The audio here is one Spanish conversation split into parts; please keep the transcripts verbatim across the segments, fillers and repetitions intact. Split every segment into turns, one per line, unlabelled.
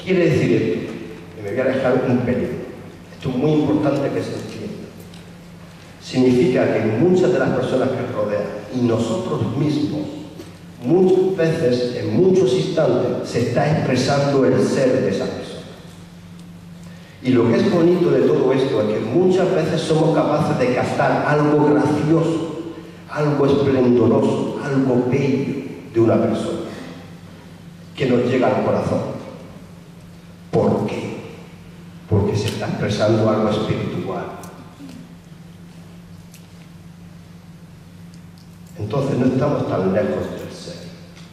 quiere decir esto? Y me voy a dejar un pelín. Esto es muy importante que se entienda. Significa que muchas de las personas que rodean y nosotros mismos, muchas veces, en muchos instantes, se está expresando el ser de esa persona. Y lo que es bonito de todo esto es que muchas veces somos capaces de captar algo gracioso, algo esplendoroso, algo bello de una persona que nos llega al corazón. ¿Por qué? Porque se está expresando algo espiritual. Entonces no estamos tan lejos del ser.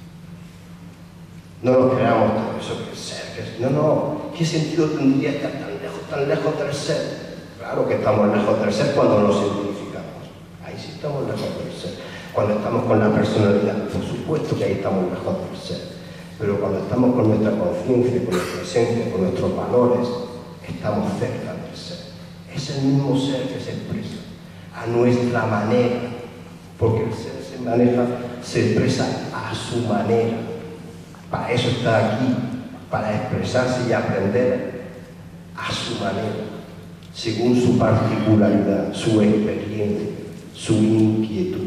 No nos creamos tan eso que es ser. Que es, no, no. ¿Qué sentido tendría estar tan lejos, tan lejos del ser? Claro que estamos lejos del ser cuando nos identificamos. Ahí sí estamos lejos del ser. Cuando estamos con la personalidad, por supuesto que ahí estamos lejos del ser. Pero cuando estamos con nuestra conciencia, con nuestra esencia, con nuestros valores, estamos cerca del ser. Es el mismo ser que se expresa a nuestra manera. Porque el ser se maneja, se expresa a su manera. Para eso está aquí, para expresarse y aprender a su manera, según su particularidad, su experiencia, su inquietud.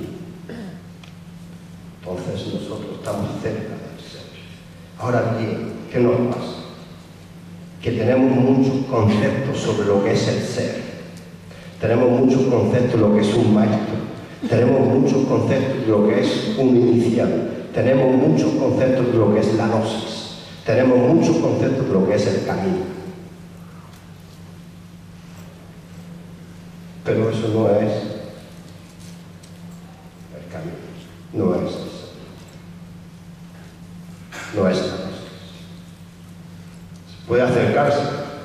Entonces nosotros estamos cerca del ser. Ahora bien, ¿qué nos pasa? Que tenemos muchos conceptos sobre lo que es el ser. Tenemos muchos conceptos de lo que es un maestro. Tenemos muchos conceptos de lo que es un iniciado. Tenemos muchos conceptos de lo que es la gnosis. Tenemos muchos conceptos de lo que es el camino. Pero eso no es el camino. No es eso. No es la gnosis. Puede acercarse.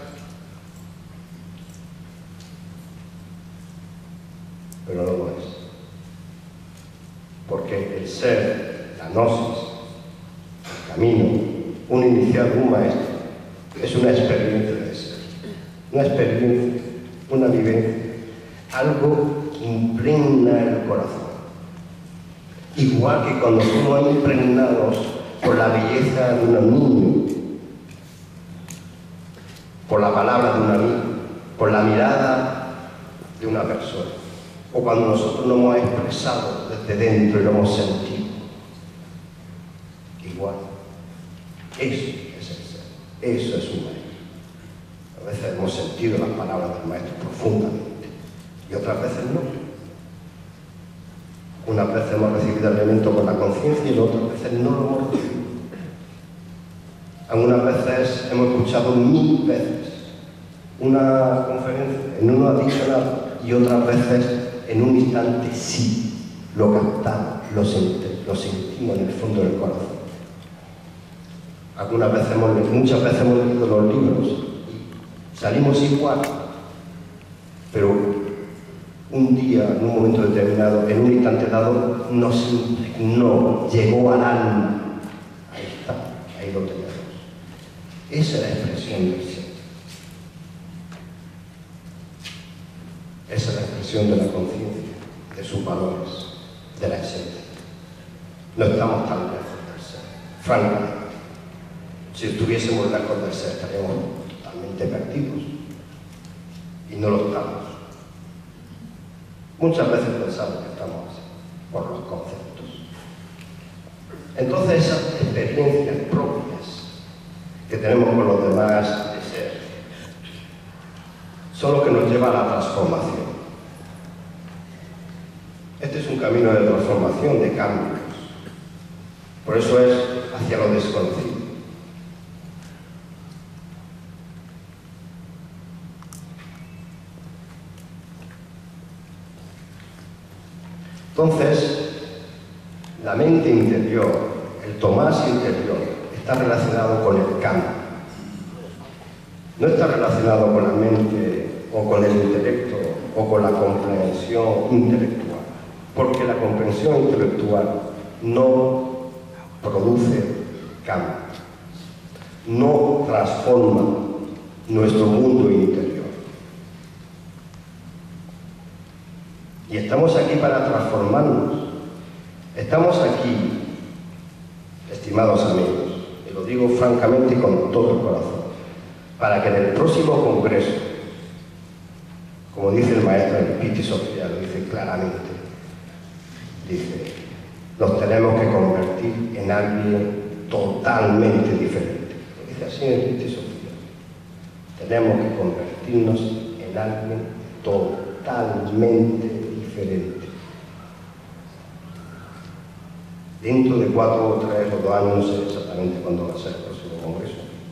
Pero no lo es. Porque el ser, la gnosis, el camino, un iniciado, un maestro, es una experiencia de ser. Una experiencia, una vivencia, algo que impregna el corazón. Igual que cuando somos impregnados por la belleza de un niño, por la palabra de un amigo, por la mirada de una persona. O cuando nosotros lo hemos expresado desde dentro y lo hemos sentido. Igual. Eso es el ser. Eso es un maestro. A veces hemos sentido las palabras del maestro profundamente y otras veces no. Unas veces hemos recibido el elemento con la conciencia y otras veces no lo hemos recibido. Algunas veces hemos escuchado mil veces una conferencia, en uno ha dicho nada y otras veces en un instante sí, lo captamos, lo, sent lo sentimos en el fondo del corazón. Algunas veces hemos leído, muchas veces hemos leído los libros y salimos igual, pero un día, en un momento determinado, en un instante dado, nos impregnó, llegó al alma. Ahí está, ahí lo tenemos. Esa es la expresión del ser. Esa es la expresión de la conciencia, de sus valores, de la esencia. No estamos tan lejos del ser, francamente. Si estuviésemos lejos del ser, estaríamos totalmente perdidos. Y no lo estamos. Muchas veces pensamos que estamos así, por los conceptos. Entonces, esas experiencias propias que tenemos con los demás de ser, son lo que nos lleva a la transformación. Este es un camino de transformación, de cambios. Por eso es hacia lo desconocido. Entonces, la mente interior, el Tomás interior, está relacionado con el cambio. No está relacionado con la mente o con el intelecto o con la comprensión intelectual, porque la comprensión intelectual no produce cambio, no transforma nuestro mundo interior. Y estamos aquí para transformarnos. Estamos aquí, estimados amigos, y lo digo francamente y con todo el corazón, para que en el próximo congreso, como dice el maestro en Piti Sofía, lo dice claramente, dice, nos tenemos que convertir en alguien totalmente diferente. Lo dice así en Piti Sofía. Tenemos que convertirnos en alguien totalmente diferente. Dentro de cuatro o tres o dos años, no sé exactamente cuándo va a ser el próximo congreso,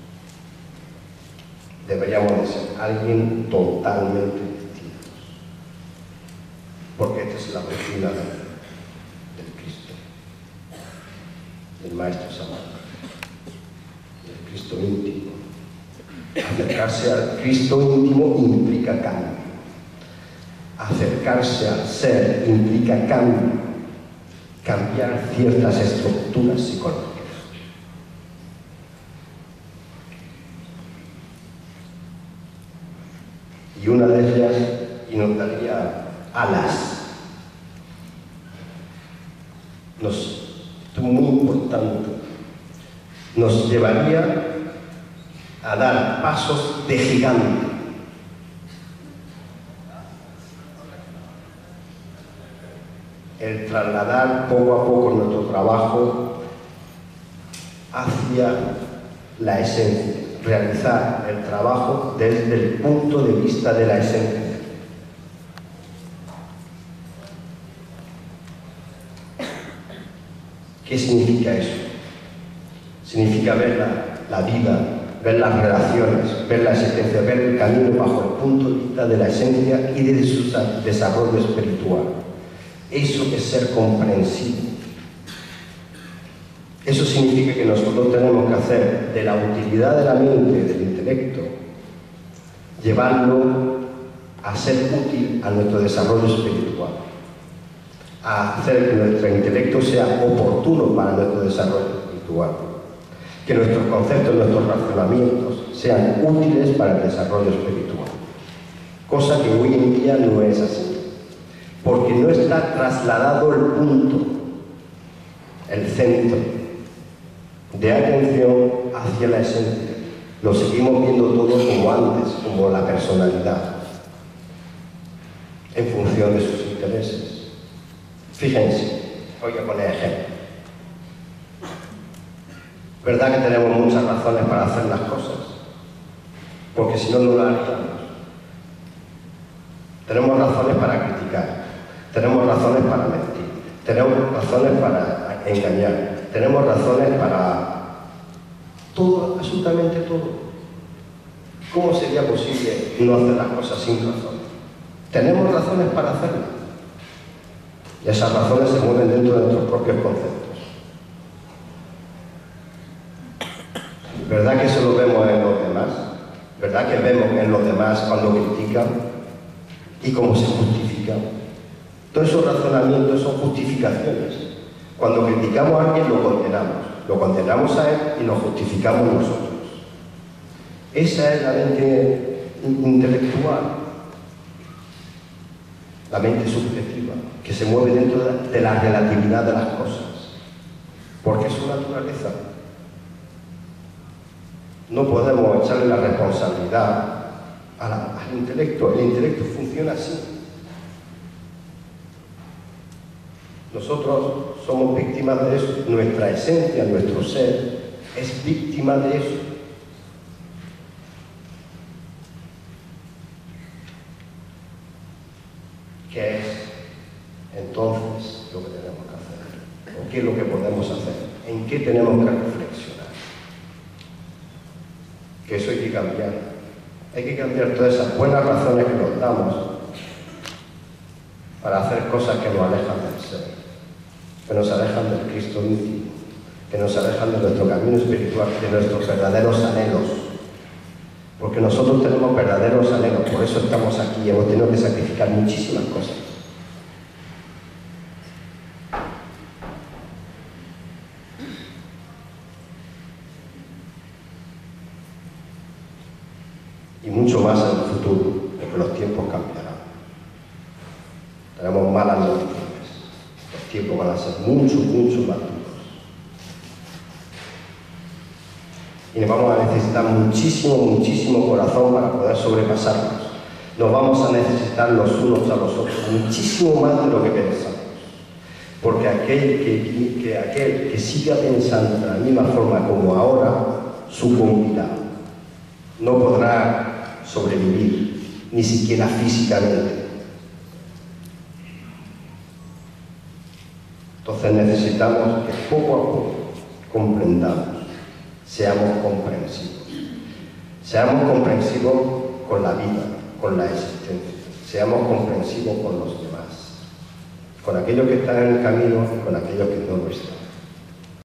deberíamos de ser alguien totalmente distinto. Porque esta es la doctrina del Cristo, del Maestro Santo, del Cristo íntimo. Acercarse al Cristo íntimo implica cambio. Acercarse al ser implica cambio. Cambiar ciertas estructuras psicológicas. Y una de ellas, y nos daría alas, nos, esto es muy importante, nos llevaría a dar pasos de gigante. El trasladar poco a poco nuestro trabajo hacia la esencia, realizar el trabajo desde el punto de vista de la esencia. ¿Qué significa eso? Significa ver la, la vida, ver las relaciones, ver la existencia, ver el camino bajo el punto de vista de la esencia y de su desarrollo espiritual. Eso es ser comprensivo. Eso significa que nosotros tenemos que hacer de la utilidad de la mente, del intelecto, llevarlo a ser útil a nuestro desarrollo espiritual, a hacer que nuestro intelecto sea oportuno para nuestro desarrollo espiritual, que nuestros conceptos, nuestros razonamientos sean útiles para el desarrollo espiritual, cosa que hoy en día no es así. Porque no está trasladado el punto, el centro de atención hacia la esencia. Lo seguimos viendo todo como antes, como la personalidad, en función de sus intereses. Fíjense, voy a poner ejemplo. ¿Verdad que tenemos muchas razones para hacer las cosas? Porque si no, no las haríamos. Tenemos razones para criticar. Tenemos razones para mentir, tenemos razones para engañar, tenemos razones para todo, absolutamente todo. ¿Cómo sería posible no hacer las cosas sin razón? Tenemos razones para hacerlo. Y esas razones se mueven dentro de nuestros propios conceptos. ¿Verdad que eso lo vemos en los demás? ¿Verdad que vemos en los demás cuando critican y cómo se justifican? Todos esos razonamientos son justificaciones. Cuando criticamos a alguien lo condenamos, lo condenamos a él y lo justificamos nosotros. Esa es la mente intelectual, la mente subjetiva, que se mueve dentro de la relatividad de las cosas, porque es su naturaleza. No podemos echarle la responsabilidad a la, al intelecto. El intelecto funciona así. Nosotros somos víctimas de eso. Nuestra esencia, nuestro ser, es víctima de eso. ¿Qué es entonces lo que tenemos que hacer? ¿O qué es lo que podemos hacer? ¿En qué tenemos que reflexionar? Que eso hay que cambiar. Hay que cambiar todas esas buenas razones que nos damos para hacer cosas que nos alejan del ser, que nos alejan del Cristo íntimo, que nos alejan de nuestro camino espiritual, de nuestros verdaderos anhelos. Porque nosotros tenemos verdaderos anhelos, por eso estamos aquí y hemos tenido que sacrificar muchísimas cosas. Y mucho más en el futuro, porque los tiempos cambiarán. Tenemos malas noticias. Los tiempos van a ser mucho, mucho más duros. Y vamos a necesitar muchísimo, muchísimo corazón para poder sobrepasarnos. Nos vamos a necesitar los unos a los otros, muchísimo más de lo que pensamos. Porque aquel que, que, aquel que siga pensando de la misma forma como ahora, sucumbirá. No podrá sobrevivir, ni siquiera físicamente. Entonces necesitamos que poco a poco comprendamos, seamos comprensivos. Seamos comprensivos con la vida, con la existencia. Seamos comprensivos con los demás, con aquellos que están en el camino y con aquellos que no lo están.